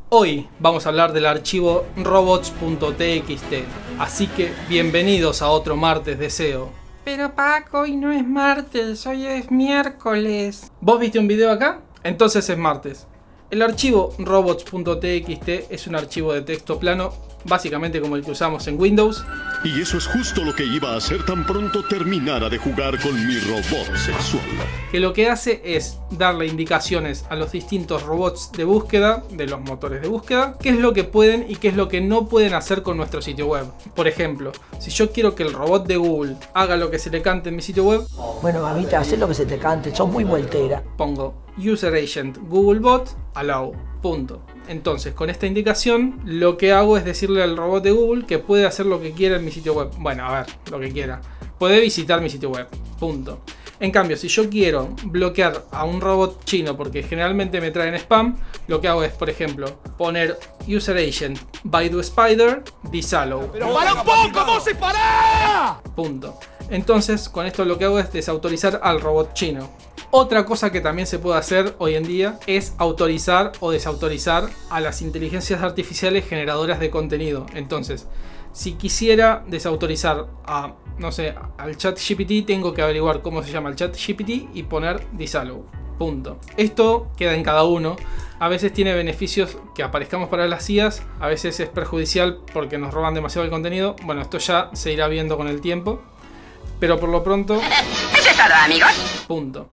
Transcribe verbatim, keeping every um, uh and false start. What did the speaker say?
Hoy vamos a hablar del archivo robots punto t x t, así que bienvenidos a otro martes de S E O. Pero Paco, hoy no es martes, hoy es miércoles. ¿Vos viste un video acá? Entonces es martes. El archivo robots punto t x t es un archivo de texto plano, básicamente como el que usamos en Windows. Y eso es justo lo que iba a hacer tan pronto terminara de jugar con mi robot sexual. Que lo que hace es darle indicaciones a los distintos robots de búsqueda, de los motores de búsqueda, qué es lo que pueden y qué es lo que no pueden hacer con nuestro sitio web. Por ejemplo, si yo quiero que el robot de Google haga lo que se le cante en mi sitio web, bueno, mamita, haz lo que se te cante, sos muy voltera. Pongo User Agent Googlebot Allow. Punto. Entonces, con esta indicación, lo que hago es decirle al robot de Google que puede hacer lo que quiera en mi sitio web. Bueno, a ver, lo que quiera. Puede visitar mi sitio web. Punto. En cambio, si yo quiero bloquear a un robot chino porque generalmente me traen spam, lo que hago es, por ejemplo, poner User Agent Baidu Spider Disallow. ¡Pero para un poco! ¡No se para! Punto. Entonces, con esto lo que hago es desautorizar al robot chino. Otra cosa que también se puede hacer hoy en día es autorizar o desautorizar a las inteligencias artificiales generadoras de contenido. Entonces, si quisiera desautorizar a, no sé, al ChatGPT, tengo que averiguar cómo se llama el ChatGPT y poner disallow. Punto. Esto queda en cada uno. A veces tiene beneficios que aparezcamos para las I As, a veces es perjudicial porque nos roban demasiado el contenido. Bueno, esto ya se irá viendo con el tiempo. Pero por lo pronto... Eso es todo, amigos. Punto.